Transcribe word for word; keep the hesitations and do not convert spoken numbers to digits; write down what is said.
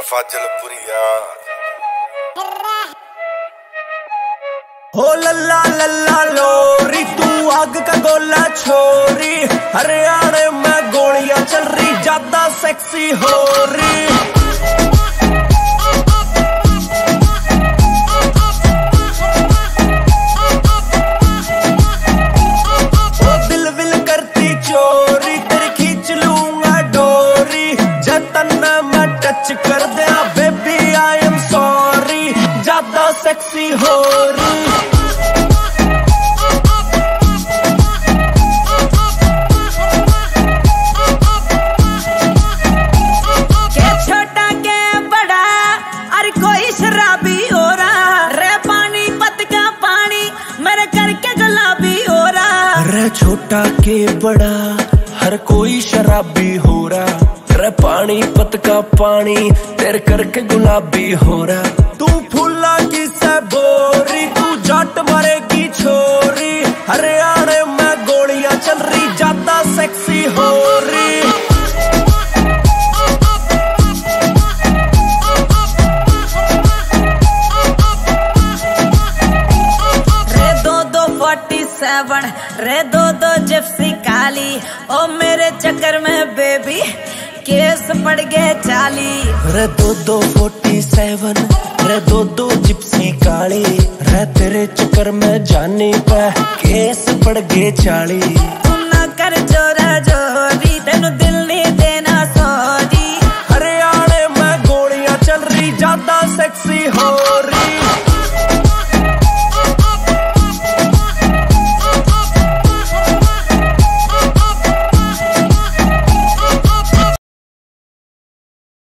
फाजिलपुरिया हो लल्ला लल्ला लोरी तू आग का गोला छोरी, हरियाणा में गोलियां चल रही ज्यादा सेक्सी हो रही। ओ दिल विल करती चोरी, तेरी खींच लूंगा डोरी, जतन मैं टच कर दिया बेबी आई एम सॉरी, ज्यादा सेक्सी हो रही। छोटा के बड़ा हर कोई शराबी हो रहा, रे पानी पत का पानी तेरे करके गुलाबी हो रहा। तू फूला की से बोरी, तू जट मारेगी छोरी, हरियाणा में गोलियां चल रही ज्यादा सेक्सी हो रही। सेवन रे दो दो जिप्सी काली, ओ मेरे चक्कर में बेबी केस पड़ गए चाली। रे दो दो फोर्टी सेवन रे दो दो जिप्सी काली, रे तेरे चक्कर में जाने पे केस पड़ गए चाली। तू ना कर जोरा जोरी, तेनू दिल